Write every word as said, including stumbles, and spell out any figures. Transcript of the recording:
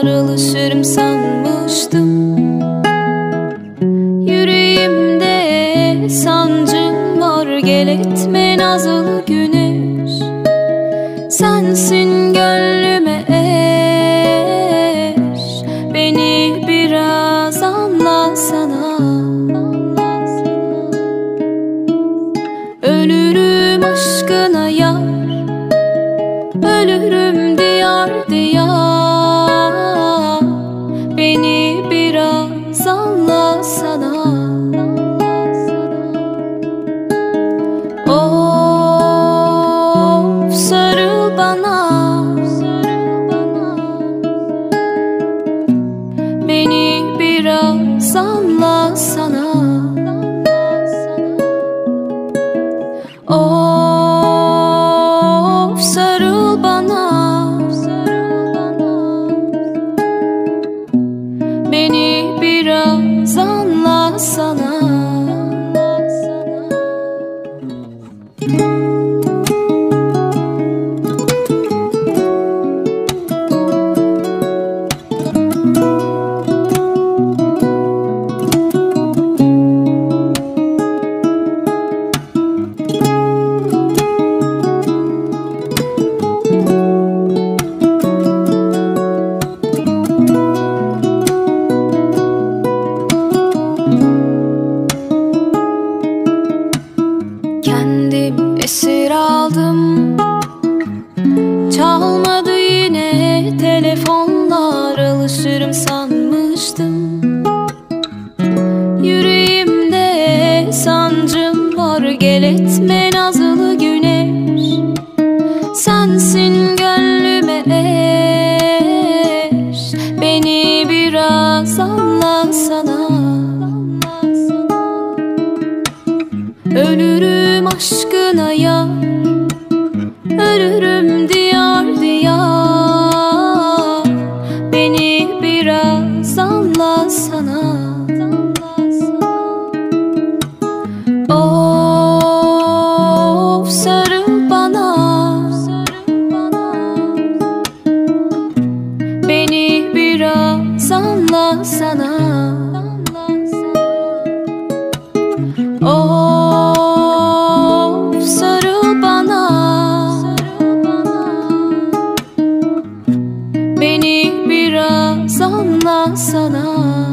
alışırım sanmıştım. Yüreğimde sancım var, gel etme nazlı güneş. Sensin gönlüme eş, beni biraz anlasana. Ölürüm aşkına yar, ölürüm diyar diyar, beni biraz anlasana. Of sarıl bana, beni biraz anlasana. Of sarıl bana, beni biraz anlasana. Kendim esir aldım, çalmadı yine telefonlar, alışırım sanmıştım. Yüreğimde sancım var, gel etme nazlı güneş. Sensin gönlüme eş, beni biraz anlasana. Ölürüm aşkına yar, ölürüm diyar diyar, beni biraz anlasana. Of sarıl bana, beni biraz anlasana. Of sarıl bana, beni biraz anlasana.